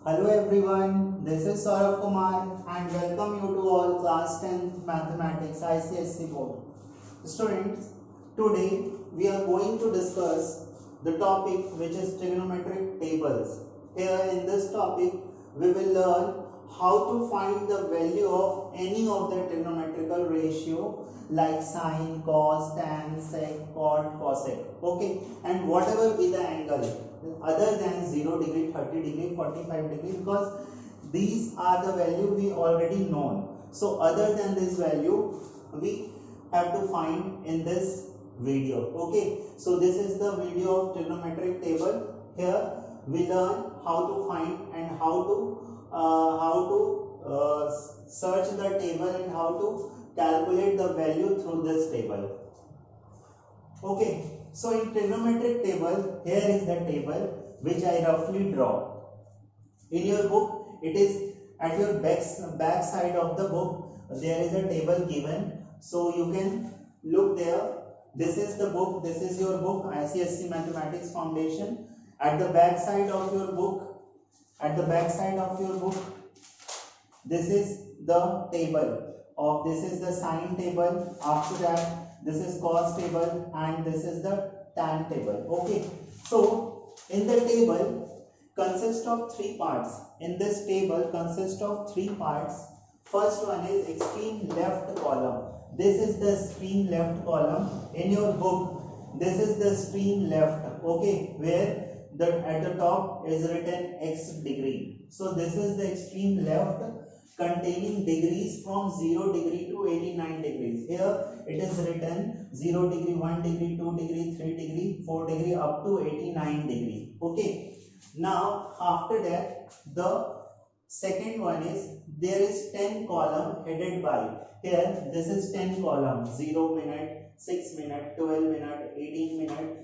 Hello everyone, this is Saurabh Kumar and welcome you to all class 10th mathematics ICSE board. Students, today we are going to discuss the topic which is trigonometric tables. Here in this topic we will learn how to find the value of any of the trigonometrical ratio like sine, cos, tan, sec, cot, cosec. Okay, and whatever be the angle other than 0 degree, 30 degree, 45 degree, because these are the value we already know. So other than this value we have to find in this video. Okay, so this is the video of trigonometric table. Here we learn how to find and how to search the table and how to calculate the value through this table. Okay, so in trigonometric table, here is the table which I roughly draw. In your book, it is at your back side of the book, there is a table given. So you can look there. This is the book, this is your book, ICSE Mathematics Foundation. At the back side of your book, this is the table of, this is the sine table. After that, this is cos table and this is the tan table. Okay, so in the table consists of three parts. In this table consists of three parts. First one is extreme left column. This is the extreme left column. In your book, this is the extreme left. Okay, where at the top is written x degree. So this is the extreme left containing degrees from 0 degree to 89 degrees. Here it is written 0 degree, 1 degree, 2 degree, 3 degree, 4 degree up to 89 degree. Okay. Now after that, the second one is there is 10 column headed by. Here this is 10 column, 0 minute, 6 minute, 12 minute, 18 minute.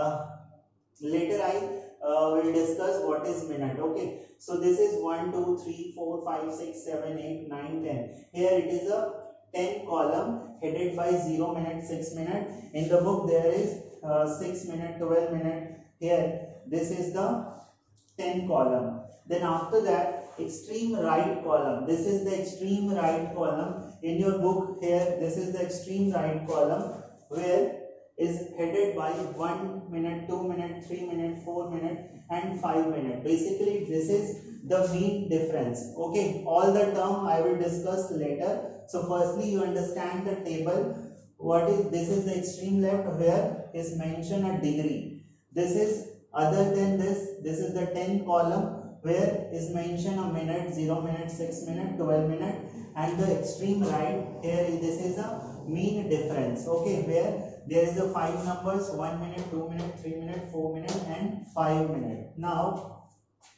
Later I will discuss what is minute. Okay, so this is 1 2 3 4 5 6 7 8 9 10. Here it is a 10 column headed by 0 minute, 6 minute. In the book there is 6 minute, 12 minute. Here this is the 10 column. Then after that, extreme right column. This is the extreme right column. In your book here, this is the extreme right column where is headed by 1 minute, 2 minute, 3 minute, 4 minute and 5 minute. Basically this is the mean difference. Okay, all the term I will discuss later. So firstly you understand the table. What is this? Is the extreme left where is mentioned a degree. This is other than this is the 10 column where is mentioned a minute, 0 minute, 6 minute, 12 minute, and the extreme right here this is a mean difference. Okay, where there is a 5 numbers, 1 minute, 2 minute, 3 minute, 4 minute and 5 minute. Now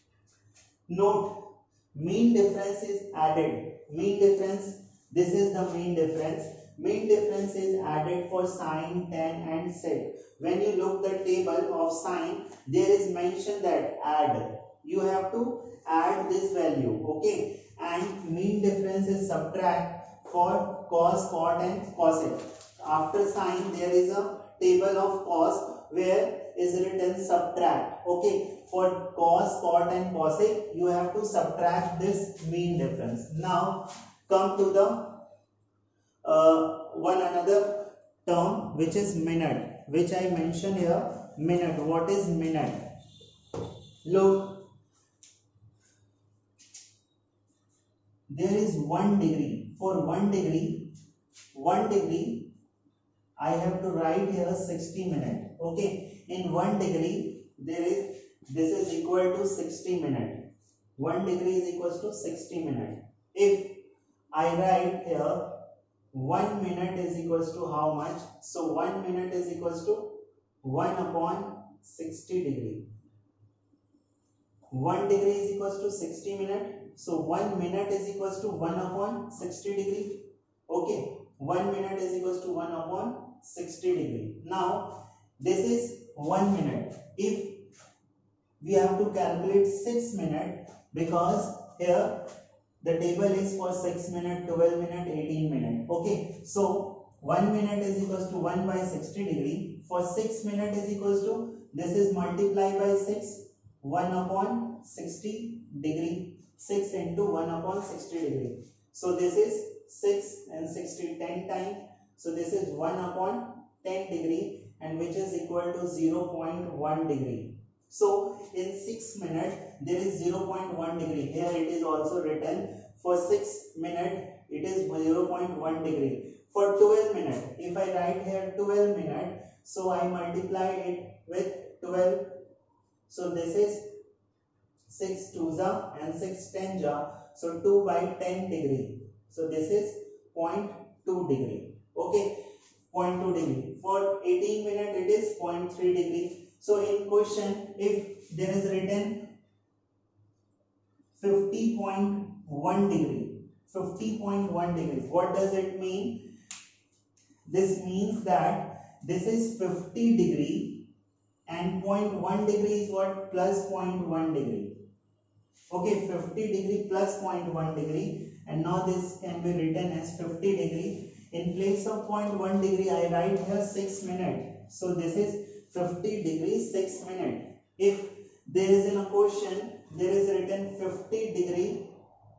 note, mean difference is added. Mean difference, this is the mean difference. Mean difference is added for sine, tan and sec. When you look the table of sine, there is mentioned that add. You have to add this value. Okay, and mean difference is subtract for cos, cot and cosec. After sine there is a table of cos where is written subtract. Okay, for cos, cot and cosec you have to subtract this mean difference. Now come to the one another term which is minute, which I mentioned here. Minute. What is minute? Look, there is 1 degree. For 1 degree I have to write here 60 minute. Okay, in 1 degree there is, this is equal to 60 minute. 1 degree is equals to 60 minute. If I write here 1 minute is equals to how much? So 1 minute is equals to 1 upon 60 degree. 1 degree is equals to 60 minute. So 1 minute is equals to 1 upon 60 degree. Okay, 1 minute is equals to 1 upon 60 degree. Now this is 1 minute. If we have to calculate 6 minute, because here the table is for 6 minute, 12 minute, 18 minute. Okay, so 1 minute is equals to 1 by 60 degree. For 6 minute is equals to, this is multiplied by 6. 1 upon 60 degree. 6 into 1 upon 60 degree. So this is 6 and 60 10 times. So this is 1 upon 10 degree, and which is equal to 0.1 degree. So in 6 minutes there is 0.1 degree. Here it is also written for 6 minutes it is 0.1 degree. For 12 minutes, if I write here 12 minutes, so I multiply it with 12. So this is 6 2s and 6 10s, so 2 by 10 degree. So this is 0.2 degree. Okay, 0.2 degree. For 18 minutes it is 0.3 degree. So in question, if there is written 50.1 degree, 50.1 degree, what does it mean? This means that this is 50 degree and 0.1 degree is what? Plus 0.1 degree. Okay, 50 degree plus 0.1 degree, and now this can be written as 50 degree. In place of 0.1 degree, I write here 6 minutes. So this is 50 degree 6 minutes. If there is in a question, there is written 50 degree,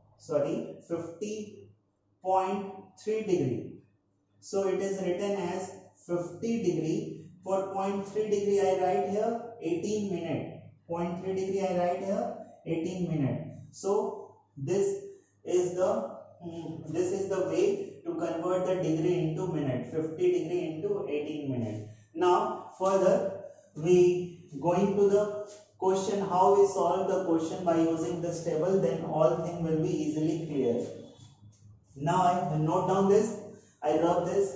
50.3 degree. So it is written as 50 degree. For 0.3 degree, I write here 18 minutes. 0.3 degree, I write here 18 minutes. So this is the way to convert the degree into minute. 50 degree into 18 minutes. Now further we going to the question, how we solve the question by using this table, then all things will be easily clear. Now I note down this, I rub this.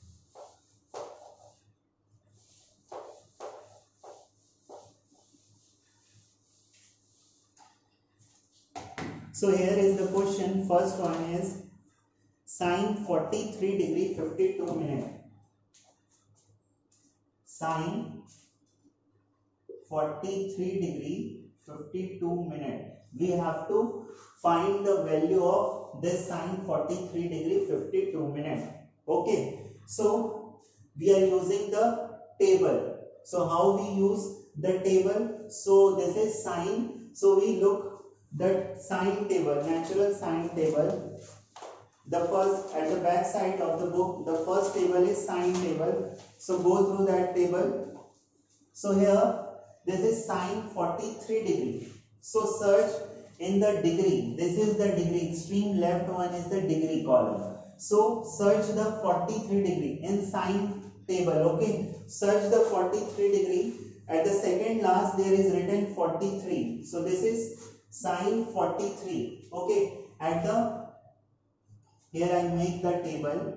So here is the question. First one is sine 43 degree 52 minutes. Sine 43 degree 52 minutes. We have to find the value of this sine 43 degree 52 minutes. Okay. So we are using the table. So how we use the table? So this is sine. So we look the sine table, natural sine table. The first, at the back side of the book, the first table is sine table. So go through that table. So here this is sine 43 degree. So search in the degree. This is the degree. Extreme left one is the degree column. So search the 43 degree in sine table. Okay. Search the 43 degree. At the second last there is written 43. So this is sine 43. Okay. At the here I make the table.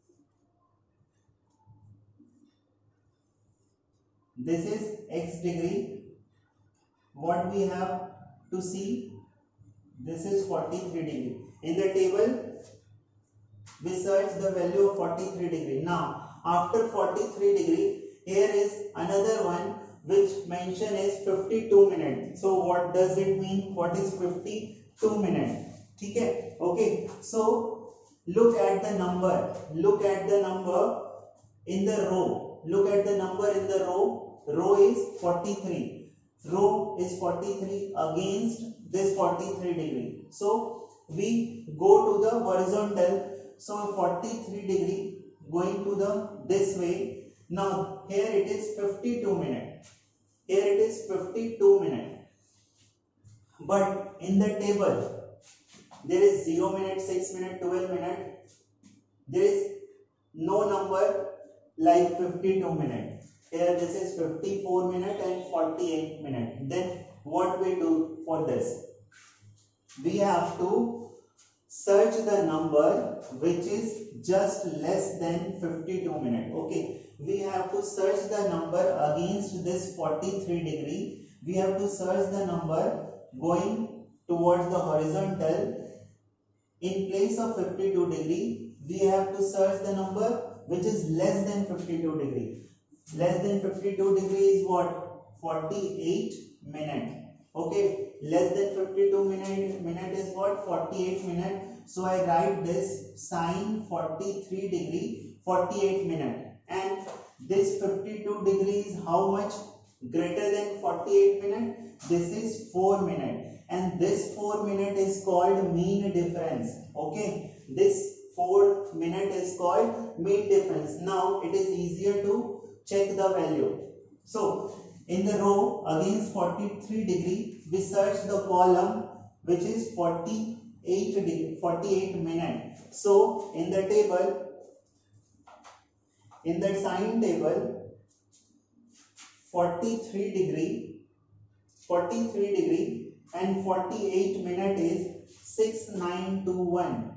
This is x degree. What we have to see? This is 43 degree. In the table, we search the value of 43 degree. Now, after 43 degree, here is another one which mention is 52 minutes. So, what does it mean? What is 52 minutes? Okay. So, look at the number. Look at the number in the row. Look at the number in the row. Row is 43. Row is 43 against this 43 degree. So we go to the horizontal. So 43 degree going to the this way. Now here it is 52 minutes. Here it is 52 minutes. But in the table there is 0 minute, 6 minute, 12 minute. There is no number like 52 minutes. Here this is 54 minutes and 48 minutes. Then what we do for this? We have to search the number which is just less than 52 minutes. Okay. We have to search the number against this 43 degree. We have to search the number going towards the horizontal. In place of 52 degree, we have to search the number which is less than 52 degree. Less than 52 degree is what? 48 minutes. Okay. Less than 52 minute is what? 48 minutes. So I write this sine 43 degree 48 minutes. And this 52 degree is how much? greater than 48 minute, this is 4 minute, and this 4 minute is called mean difference. Okay, this 4 minute is called mean difference. Now it is easier to check the value. So in the row against 43 degree, we search the column which is 48 minute. So in the table, in the sine table, 43 degree and 48 minute is 6921.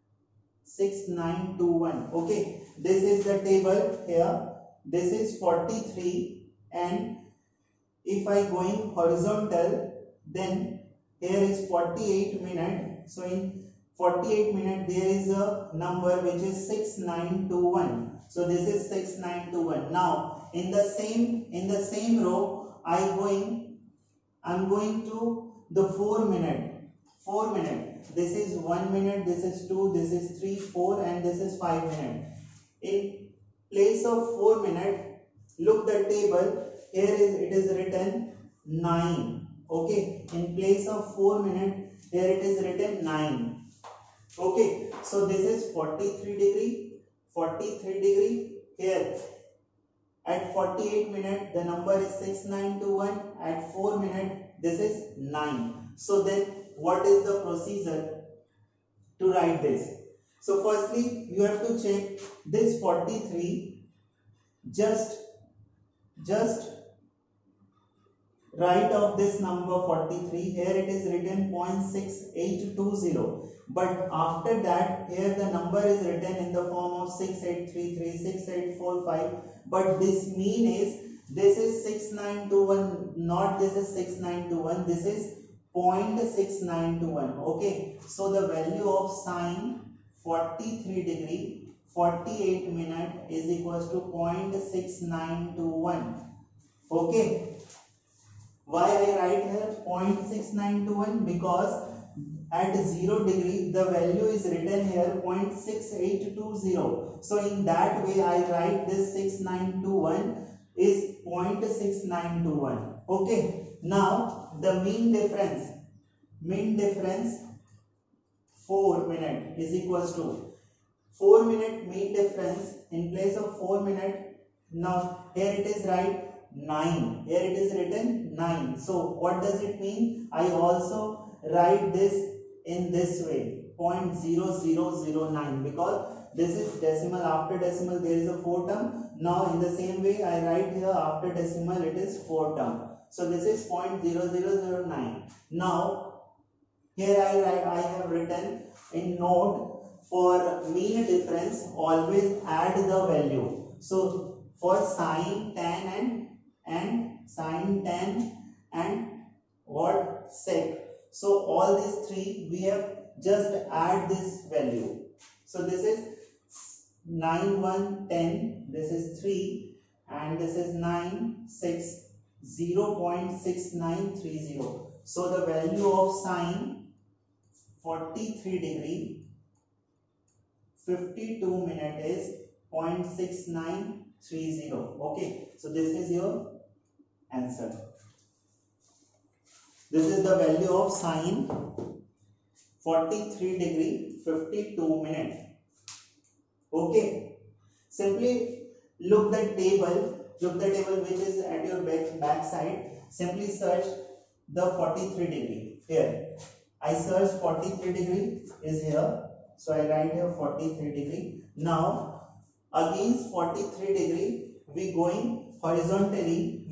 6921. Okay, this is the table here. This is 43, and if I going horizontal, then here is 48 minute. So in 48 minute there is a number which is 6921. So this is 6921. Now in the same row I'm going to the 4 minute. 4 minute. This is 1 minute, this is 2, this is 3, 4, and this is 5 minute. In place of 4 minute, look the table. Here it is written 9. Okay, in place of 4 minute, here it is written 9. Okay, so this is 43 degree, 43 degree. Here at 48 minute, the number is 6921. At 4 minute, this is 9. So then what is the procedure to write this? So firstly, you have to check this 43. Just write off this number 43. Here it is written 0.6820, but after that here the number is written in the form of 6833, 6845, but this mean is, this is 6921, not this is 6921, this is 0.6921. Okay, so the value of sine 43 degree 48 minute is equals to 0.6921. Okay, why I write here 0.6921? Because at 0 degree the value is written here 0.6820. So in that way I write this 6921 is 0.6921. Okay, now the mean difference 4 minute is equals to 4 minute mean difference. In place of 4 minute, now here it is right 9. Here it is written 9. So what does it mean? I also write this in this way 0.0009, because this is decimal. After decimal there is a 4 term. Now in the same way I write here after decimal it is 4 term. So this is 0.0009. Now here I have written in note, for mean difference always add the value. So for sine, tan and sine, tan and what, sec. So all these three we have just add this value. So this is 9, 1, 10, this is 3, and this is 9, 6, 0.6930. So the value of sine 43 degree 52 minute is 0.6930. Okay, so this is your answer. This is the value of sine 43 degree 52 minute. Okay, simply look the table which is at your back side. Simply search the 43 degree. Here I search 43 degree is here, so I write here 43 degree. Now against 43 degree we going horizontally,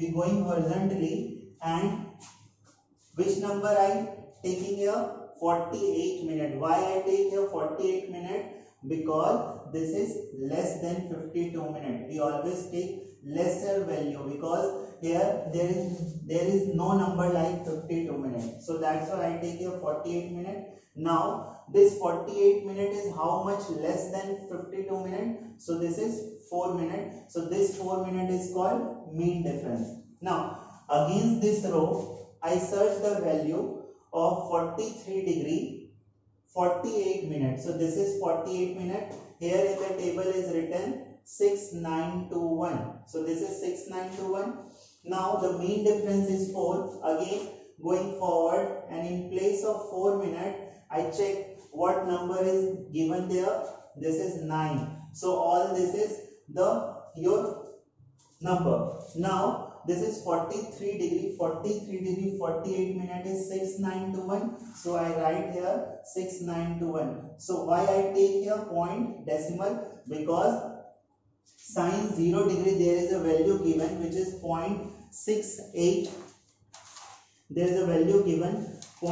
and which number I taking here? 48 minute. Why I take here 48 minute? Because this is less than 52 minute. We always take lesser value, because here there is no number like 52 minutes. So that's why I take here 48 minute. Now this 48 minute is how much less than 52 minutes? So this is 4 minutes. So this 4 minute is called mean difference. Now against this row I search the value of 43 degree 48 minutes. So this is 48 minutes. Here in the table is written 6921. So this is 6921. Now the mean difference is 4. Again going forward, and in place of 4 minutes I check what number is given there. This is 9. So all this is the your number. Now this is 43 degree, 48 minutes is 6921. So I write here 6921. So why I take here point decimal? Because sin 0 degree there is a value given which is 0.68. There is a value given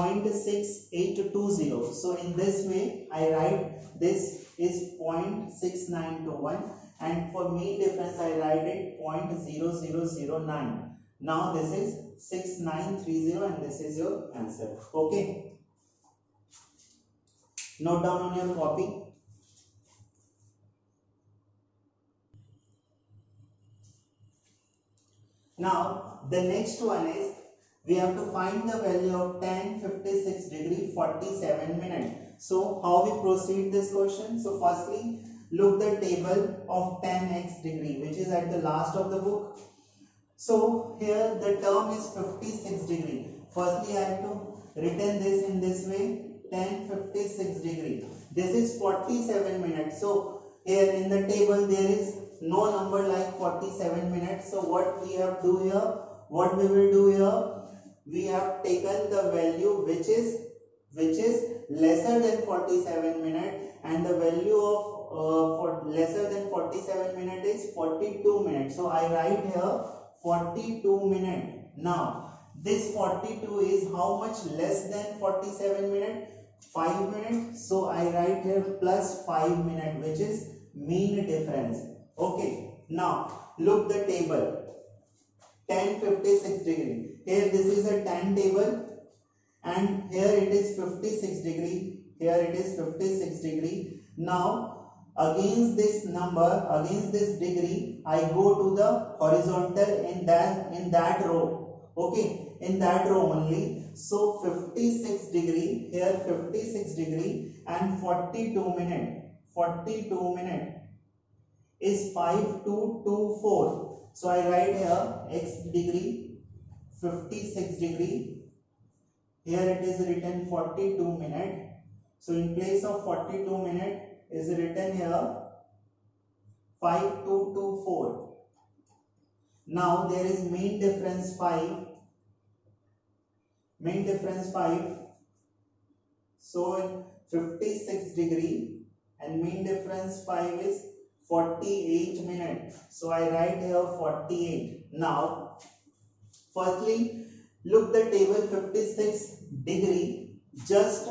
0.6820. So in this way I write this is 0.6921, and for mean difference I write it 0.0009. Now this is 6930 and this is your answer. Okay. Note down on your copy. Now the next one is we have to find the value of tan 56 degree 47 minutes. So how we proceed this question? So firstly look the table of tan x degree which is at the last of the book. So here the term is 56 degree. Firstly I have to written this in this way, tan 56 degree. This is 47 minutes. So here in the table there is no number like 47 minutes. So what we have to do here? What we will do here? We have taken the value which is lesser than 47 minutes, and the value of for lesser than 47 minutes is 42 minutes. So I write here 42 minutes. Now this 42 is how much less than 47 minutes? 5 minutes. So I write here plus 5 minutes, which is mean difference. Okay. Now look the table. Tan 56 degree. Here this is a tan table, and here it is 56 degree. Here it is 56 degree. Now against this number, against this degree, I go to the horizontal in that row. Okay, in that row only. So 56 degree, here 56 degree and 42 minutes. 42 minutes is 5224. So I write here x degree 56 degree. Here it is written 42 minutes. So in place of 42 minutes is written here 5224. Now there is mean difference 5. Mean difference 5. So 56 degree and mean difference 5 is 48 minutes. So I write here 48. Now firstly look the table 56 degree. Just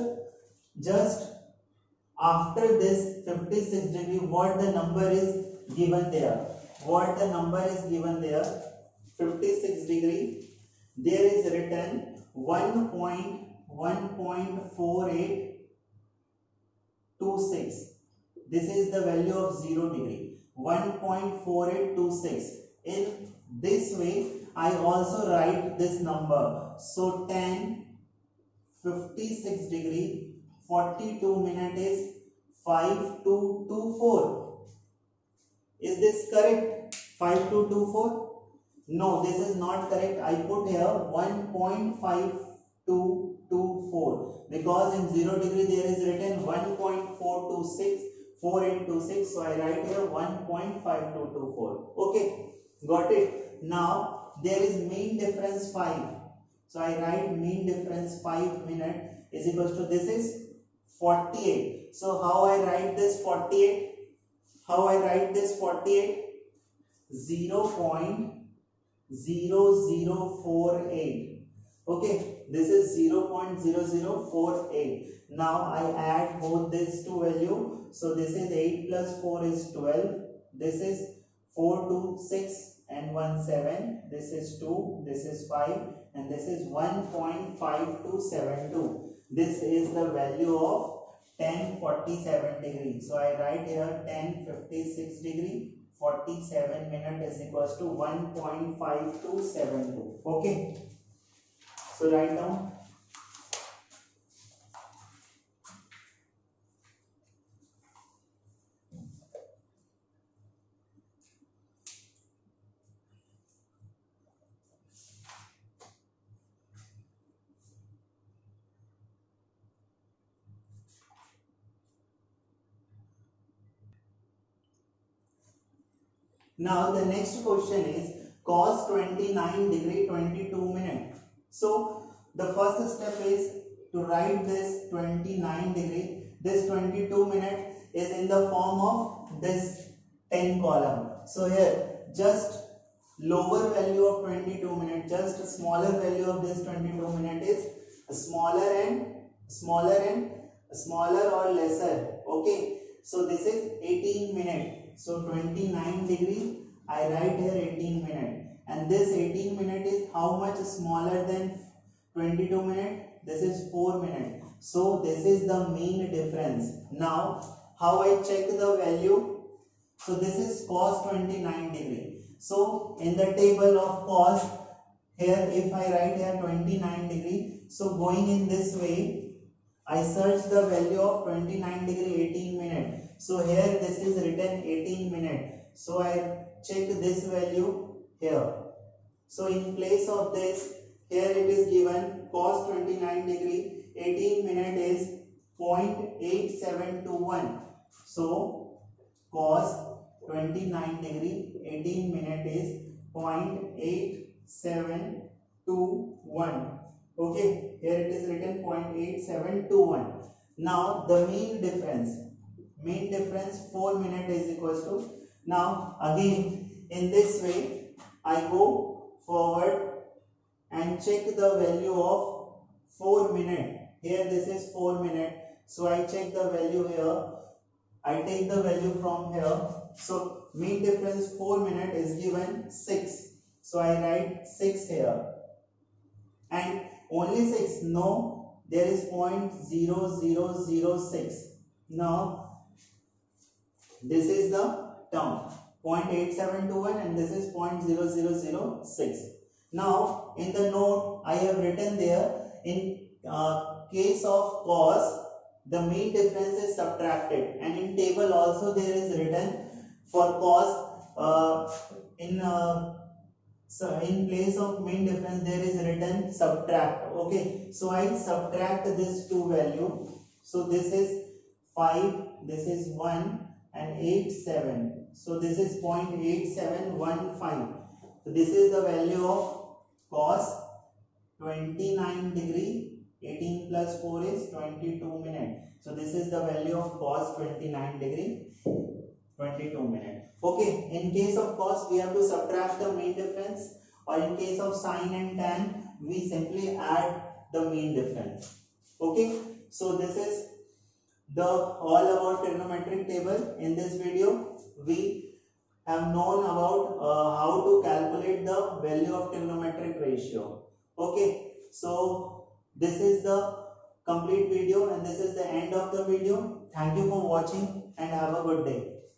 after this 56 degree, what the number is given there? What the number is given there? 56 degree. There is written 1.4826. This is the value of 0 degree. 1.4826. In this way, I also write this number. So tan 56 degree 42 minutes is 5224. Is this correct? 5224? No, this is not correct. I put here 1.5224 because in 0 degree there is written 1.426. 4826. So I write here 1.5224. Okay, got it. Now there is mean difference 5. So I write mean difference 5 minutes is equals to, this is 48. So how I write this 48? How I write this 48? 0.0048. Okay, this is 0.0048. Now I add both these two values. So this is 8 plus 4 is 12. This is 4, 2, 6 and 1, 7. This is 2. This is 5. And this is 1.5272. This is the value of tan 47 degree. So I write here tan 56 degree 47 minutes is equals to 1.5272. Okay. So write down. Now the next question is cos 29 degree 22 minute. So the first step is to write this 29 degree. This 22 minute is in the form of this 10 column. So here just lower value of 22 minute, just smaller value of this 22 minute is smaller or lesser. Okay, so this is 18 minute. So 29 degree, I write here 18 minute, and this 18 minute is how much smaller than 22 minute? This is 4 minute. So this is the mean difference. Now how I check the value? So this is cos 29 degree. So in the table of cos, here if I write here 29 degree, so going in this way, I search the value of 29 degree 18 minute. So here this is written 18 minute. So I check this value here. So in place of this, here it is given cos 29 degree 18 minute is 0.8721. So cos 29 degree 18 minute is 0.8721. Okay, here it is written 0.8721. Now the mean difference 4 minute is equals to. Now again in this way I go forward and check the value of 4 minute. Here this is 4 minute, so I check the value here. I take the value from here. So mean difference 4 minute is given 6. So I write 6 here. And only 6? No, there is 0.0006. Now this is the term 0.8721 and this is 0.0006. Now in the note I have written there, in case of cos, the mean difference is subtracted, and in table also there is written for cos so in place of mean difference there is written subtract. Okay, so I subtract this two value. So this is 5, this is 1 and 87. So this is 0.8715. So this is the value of cos 29 degree 18 plus 4 is 22 minute. So this is the value of cos 29 degree 22 minute. Okay, in case of cos we have to subtract the mean difference, or in case of sine and tan we simply add the mean difference. Okay, so this is the all about trigonometric table. In this video we have known about how to calculate the value of trigonometric ratio. Okay, so this is the complete video and this is the end of the video. Thank you for watching and have a good day.